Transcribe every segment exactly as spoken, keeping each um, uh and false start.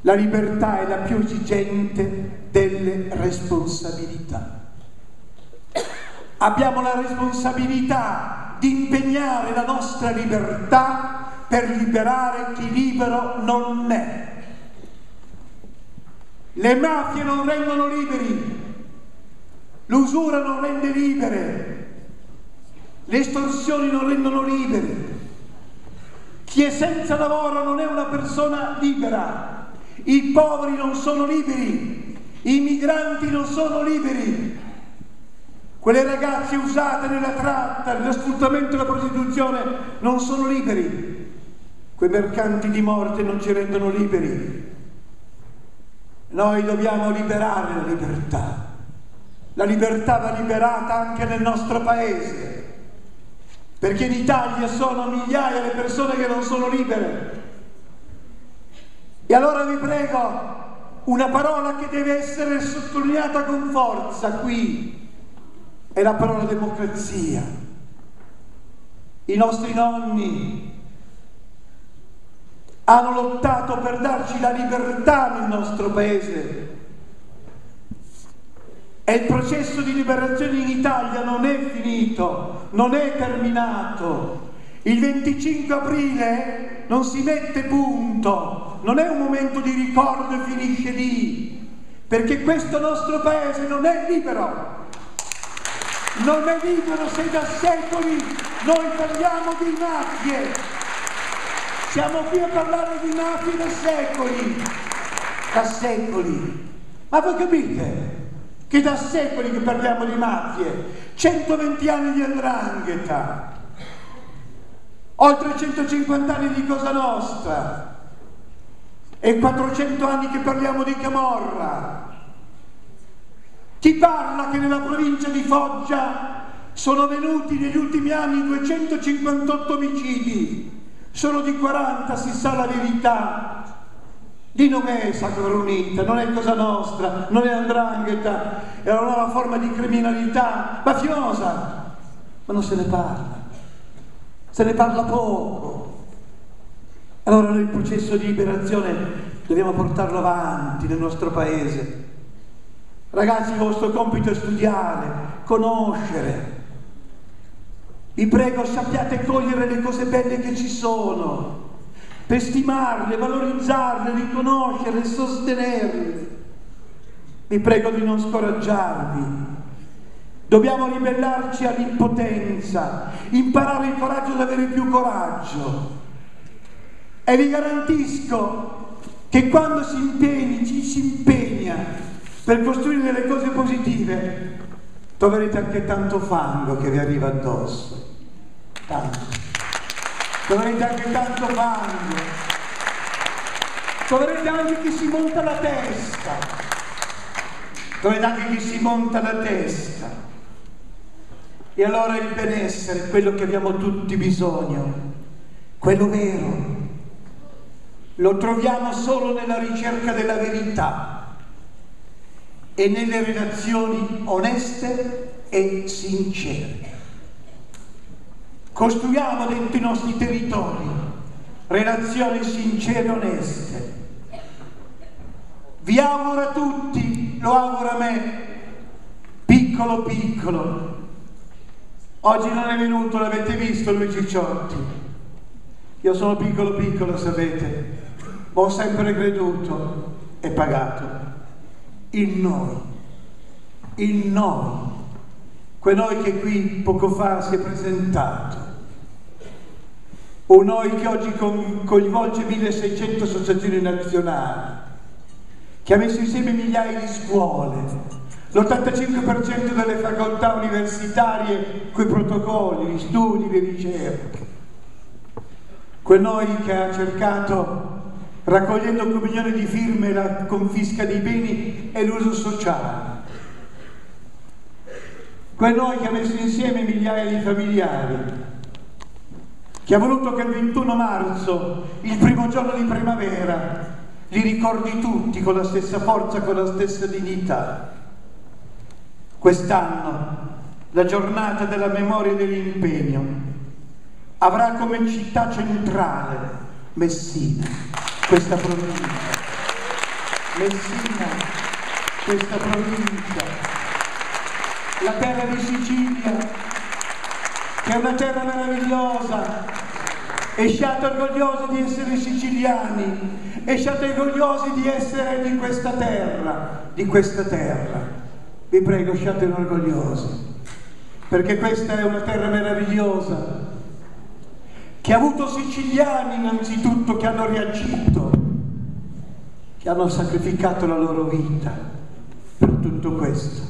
La libertà è la più esigente delle responsabilità. Abbiamo la responsabilità di impegnare la nostra libertà per liberare chi libero non è. Le mafie non rendono liberi, l'usura non rende libere, le estorsioni non rendono libere. Chi è senza lavoro non è una persona libera, i poveri non sono liberi, i migranti non sono liberi, quelle ragazze usate nella tratta, nello sfruttamento e nella prostituzione non sono liberi, quei mercanti di morte non ci rendono liberi. Noi dobbiamo liberare la libertà. La libertà va liberata anche nel nostro paese, perché in Italia sono migliaia le persone che non sono libere. E allora vi prego, una parola che deve essere sottolineata con forza qui è la parola democrazia. I nostri nonni hanno lottato per darci la libertà nel nostro paese. E il processo di liberazione in Italia non è finito, non è terminato. Il venticinque aprile non si mette punto, non è un momento di ricordo e finisce lì, perché questo nostro paese non è libero. Non è libero se da secoli noi parliamo di mafie. Siamo qui a parlare di mafie da secoli, da secoli. Ma voi capite che da secoli che parliamo di mafie, centoventi anni di 'ndrangheta, oltre centocinquanta anni di Cosa Nostra e quattrocento anni che parliamo di Camorra. Ti parla che nella provincia di Foggia sono venuti negli ultimi anni duecentocinquantotto omicidi, solo di quaranta si sa la verità. Lì non è Sacra Unita, non è Cosa Nostra, non è 'ndrangheta, è una nuova forma di criminalità mafiosa, ma non se ne parla, se ne parla poco. Allora noi il processo di liberazione dobbiamo portarlo avanti nel nostro paese. Ragazzi, il vostro compito è studiare, conoscere. Vi prego, sappiate cogliere le cose belle che ci sono, per stimarle, valorizzarle, riconoscerle, sostenerle. Vi prego di non scoraggiarvi. Dobbiamo ribellarci all'impotenza, imparare il coraggio ad avere più coraggio. E vi garantisco che quando si impegni, ci si impegna per costruire delle cose positive, troverete anche tanto fango che vi arriva addosso. Tanto. Troverete anche tanto fango, troverete anche chi si monta la testa, troverete anche chi si monta la testa. E allora il benessere, quello che abbiamo tutti bisogno, quello vero, lo troviamo solo nella ricerca della verità e nelle relazioni oneste e sincere. Costruiamo dentro i nostri territori relazioni sincere e oneste. Vi auguro a tutti, lo auguro a me, piccolo piccolo. Oggi non è venuto, l'avete visto lui Cicciotti. Io sono piccolo piccolo, sapete, ma ho sempre creduto e pagato in noi, in noi. Quel noi che qui poco fa si è presentato, un noi che oggi coinvolge milleseicento associazioni nazionali, che ha messo insieme migliaia di scuole, l'ottantacinque per cento delle facoltà universitarie coi protocolli, gli studi, le ricerche. Quel noi che ha cercato, raccogliendo un milione di firme, la confisca dei beni e l'uso sociale. Quel noi che ha messo insieme migliaia di familiari, che ha voluto che il ventuno marzo, il primo giorno di primavera, li ricordi tutti con la stessa forza, con la stessa dignità. Quest'anno, la giornata della memoria e dell'impegno avrà come città centrale Messina, questa provincia. Messina, questa provincia, la terra di Sicilia, che è una terra meravigliosa, e siate orgogliosi di essere siciliani, e siate orgogliosi di essere di questa terra, di questa terra. Vi prego, siate orgogliosi, perché questa è una terra meravigliosa, che ha avuto siciliani innanzitutto che hanno reagito, che hanno sacrificato la loro vita per tutto questo.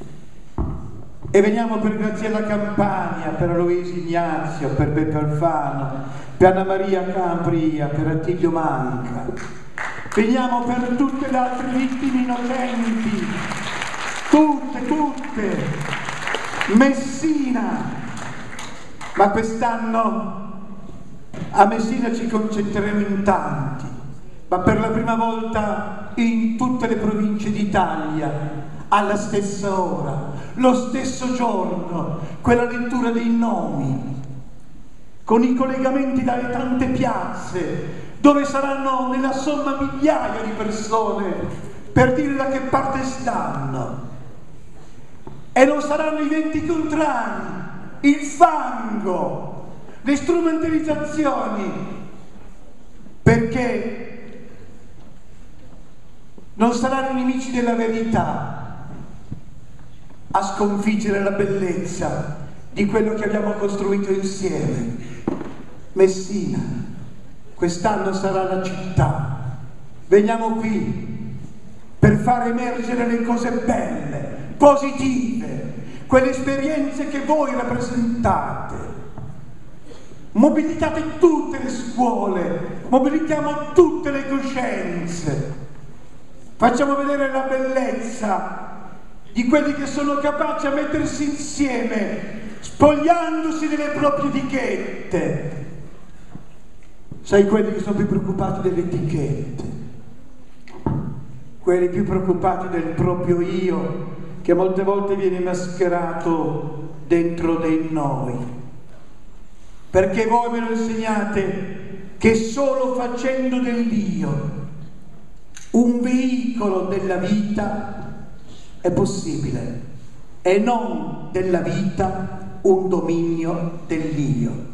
E veniamo per Graziella Campania, per Aloisio Ignazio, per Beppe Alfano, per Anna Maria Campria, per Attilio Manca. Veniamo per tutte le altre vittime innocenti, tutte, tutte. Messina, ma quest'anno a Messina ci concentreremo in tanti, ma per la prima volta in tutte le province d'Italia, alla stessa ora, lo stesso giorno, quella lettura dei nomi, con i collegamenti dalle tante piazze, dove saranno nella somma migliaia di persone per dire da che parte stanno. E non saranno i venti contrari, il fango, le strumentalizzazioni, perché non saranno i nemici della verità a sconfiggere la bellezza di quello che abbiamo costruito insieme. Messina, quest'anno sarà la città. Veniamo qui per far emergere le cose belle, positive, quelle esperienze che voi rappresentate. Mobilitate tutte le scuole, mobilitiamo tutte le coscienze, facciamo vedere la bellezza di quelli che sono capaci a mettersi insieme, spogliandosi delle proprie etichette. Sai, quelli che sono più preoccupati delle etichette, quelli più preoccupati del proprio io, che molte volte viene mascherato dentro di noi. Perché voi me lo insegnate che solo facendo dell'io un veicolo della vita è possibile, e non della vita un dominio dell'io.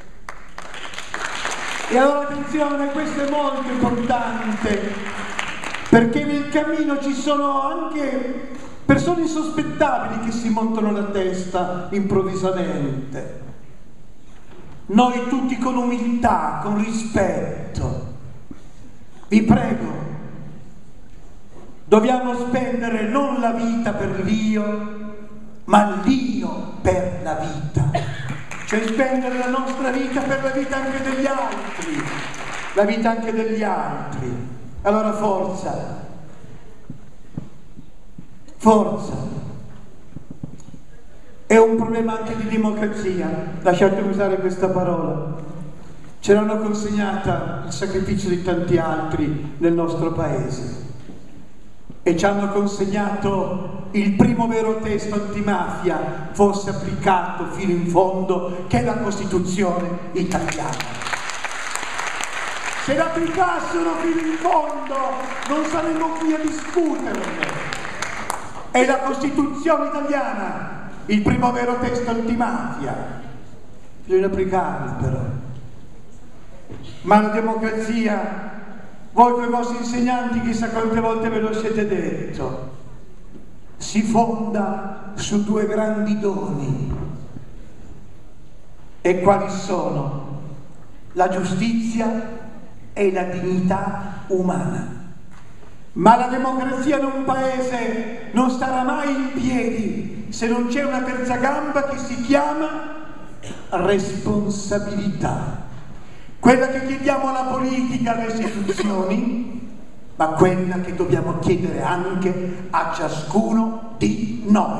E allora attenzione, questo è molto importante, perché nel cammino ci sono anche persone insospettabili che si montano la testa improvvisamente. Noi tutti con umiltà, con rispetto, vi prego, dobbiamo spendere non la vita per l'io, ma l'io per la vita. Cioè spendere la nostra vita per la vita anche degli altri, la vita anche degli altri. Allora forza, forza. È un problema anche di democrazia, lasciatemi usare questa parola. Ce l'hanno consegnata il sacrificio di tanti altri nel nostro paese. E ci hanno consegnato il primo vero testo antimafia fosse applicato fino in fondo, che è la Costituzione italiana. Se l'applicassero fino in fondo non saremmo qui a discuterne. È la Costituzione italiana il primo vero testo antimafia. Bisogna applicarlo però. Ma la democrazia, voi con i vostri insegnanti chissà quante volte ve lo siete detto, si fonda su due grandi doni. E quali sono? La giustizia e la dignità umana. Ma la democrazia in un paese non starà mai in piedi se non c'è una terza gamba che si chiama responsabilità. Quella che chiediamo alla politica, alle istituzioni, ma quella che dobbiamo chiedere anche a ciascuno di noi.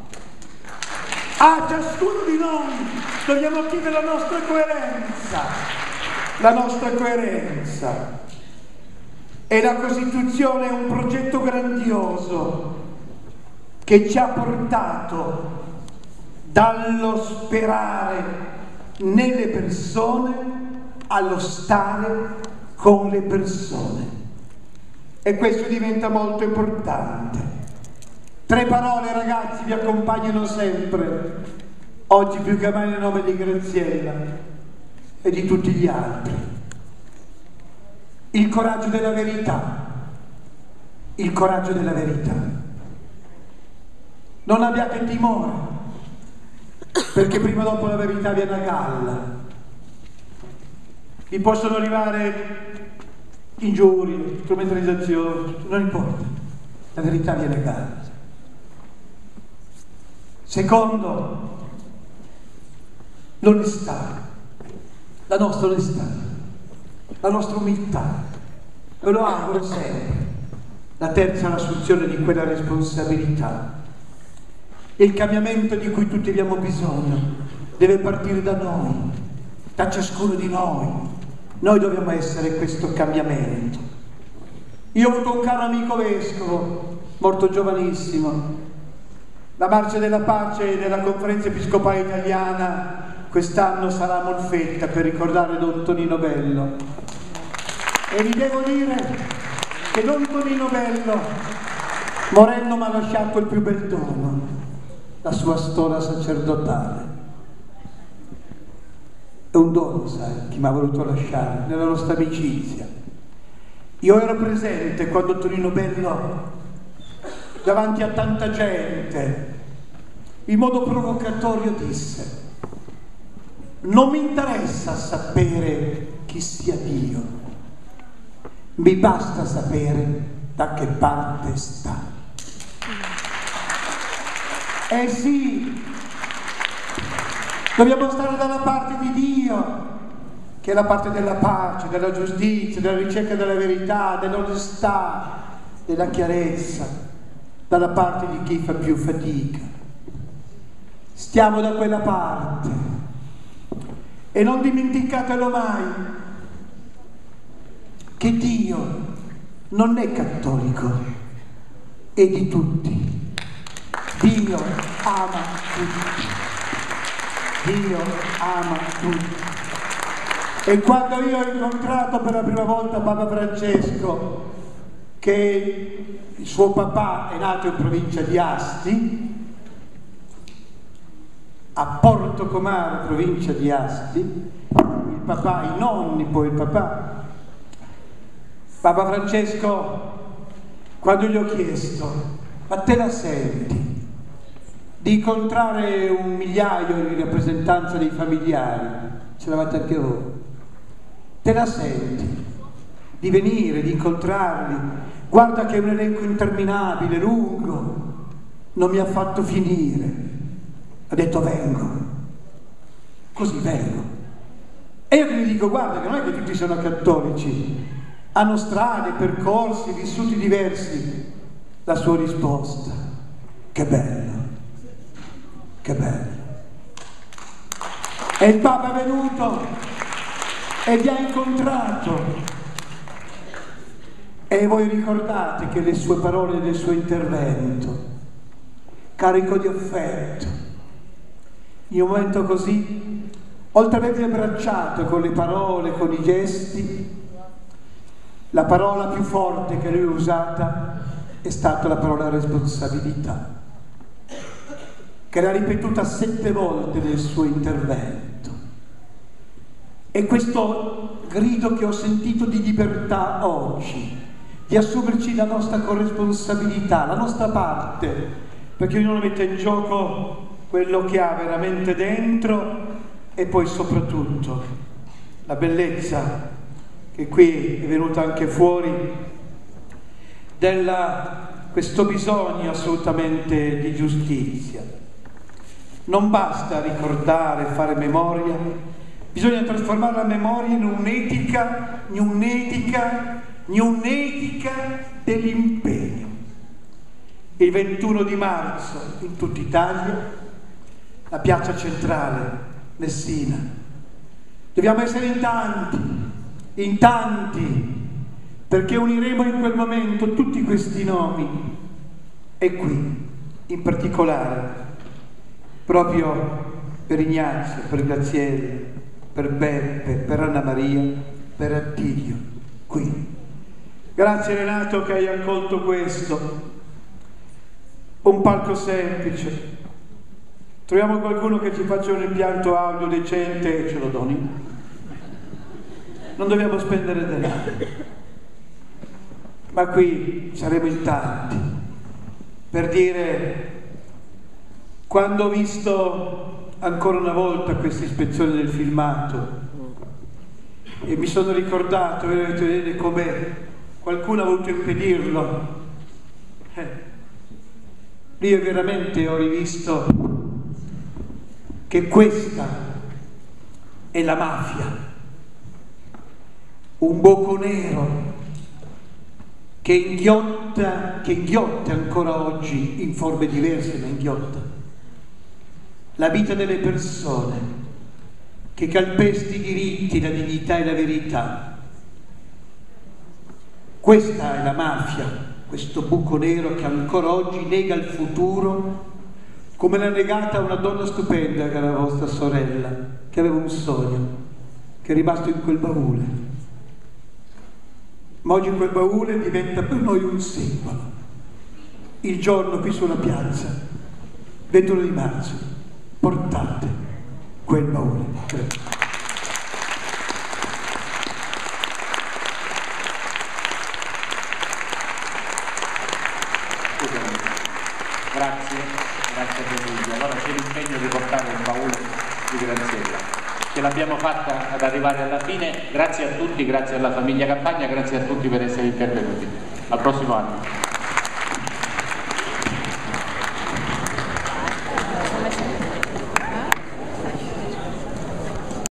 A ciascuno di noi dobbiamo chiedere la nostra coerenza, la nostra coerenza. E la Costituzione è un progetto grandioso che ci ha portato dallo sperare nelle persone allo stare con le persone. e questo diventa molto importante. Tre parole, ragazzi, vi accompagnano sempre, oggi più che mai nel nome di Graziella e di tutti gli altri. Il coraggio della verità, il coraggio della verità. Non abbiate timore, perché prima o dopo la verità viene a galla. Vi possono arrivare ingiurie, strumentalizzazioni, non importa, la verità viene a galla. Secondo, l'onestà, la nostra onestà, la nostra umiltà, ve lo auguro sempre. La terza è l'assunzione di quella responsabilità. Il cambiamento di cui tutti abbiamo bisogno deve partire da noi, da ciascuno di noi. Noi dobbiamo essere questo cambiamento. Io ho avuto un caro amico vescovo, morto giovanissimo. La Marcia della Pace della Conferenza Episcopale Italiana quest'anno sarà a Molfetta per ricordare Don Tonino Bello. E vi devo dire che Don Tonino Bello, morendo, mi ha lasciato il più bel dono, la sua storia sacerdotale. È un dono, sai, chi mi ha voluto lasciare, nella nostra amicizia. Io ero presente quando Tonino Bello, davanti a tanta gente, in modo provocatorio disse: non mi interessa sapere chi sia Dio, mi basta sapere da che parte sta. Eh sì, dobbiamo stare dalla parte di Dio, che è la parte della pace, della giustizia, della ricerca della verità, dell'onestà, della chiarezza, dalla parte di chi fa più fatica. Stiamo da quella parte e non dimenticatelo mai che Dio non è cattolico, è di tutti. Dio ama tutti. Dio ama tutti. E quando io ho incontrato per la prima volta Papa Francesco, che il suo papà è nato in provincia di Asti, a Porto Comaro, provincia di Asti, il papà, i nonni, poi il papà, Papa Francesco, quando gli ho chiesto: ma te la senti di incontrare un migliaio in rappresentanza dei familiari, ce l'avete anche voi, te la senti di venire, di incontrarli? Guarda che è un elenco interminabile, lungo, non mi ha fatto finire, ha detto vengo, così vengo. E io che gli dico: guarda che non è che tutti sono cattolici, hanno strade, percorsi, vissuti diversi. La sua risposta: che bello, che bello. E il Papa è venuto e vi ha incontrato, e voi ricordate che le sue parole del suo intervento, carico di affetto, in un momento così, oltre ad avervi abbracciato con le parole, con i gesti, la parola più forte che lui ha usata è stata la parola responsabilità, che l'ha ripetuta sette volte nel suo intervento. E questo grido che ho sentito di libertà oggi, di assumerci la nostra corresponsabilità, la nostra parte, perché ognuno mette in gioco quello che ha veramente dentro, e poi soprattutto la bellezza che qui è venuta anche fuori, della questo bisogno assolutamente di giustizia. Non basta ricordare, fare memoria, bisogna trasformare la memoria in un'etica, in un'etica, in un'etica dell'impegno. Il ventuno di marzo in tutta Italia, la piazza centrale, Messina. Dobbiamo essere in tanti, in tanti, perché uniremo in quel momento tutti questi nomi. E qui, in particolare, proprio per Ignazio, per Graziella, per Beppe, per Anna Maria, per Attilio, qui, Grazie Renato che hai accolto questo. Un palco semplice. Troviamo qualcuno che ci faccia un impianto audio decente e ce lo doni. Non dobbiamo spendere denaro. Ma qui saremo in tanti per dire, quando ho visto ancora una volta questa ispezione del filmato e mi sono ricordato vedete, come qualcuno ha voluto impedirlo, eh, io veramente ho rivisto che questa è la mafia, un buco nero che inghiotta, che inghiotta ancora oggi in forme diverse, ma inghiotta la vita delle persone, che calpesta i diritti, la dignità e la verità. Questa è la mafia, questo buco nero che ancora oggi nega il futuro, come l'ha negata una donna stupenda che era la vostra sorella, che aveva un sogno, che è rimasto in quel baule. Ma oggi quel baule diventa per noi un simbolo. Il giorno qui sulla piazza, ventuno di marzo, portate quel baule. Grazie. Grazie, grazie a tutti. Allora c'è l'impegno di portare un baule di Graziella. Ce l'abbiamo fatta ad arrivare alla fine. Grazie a tutti, grazie alla famiglia Campagna, grazie a tutti per essere intervenuti. Al prossimo anno.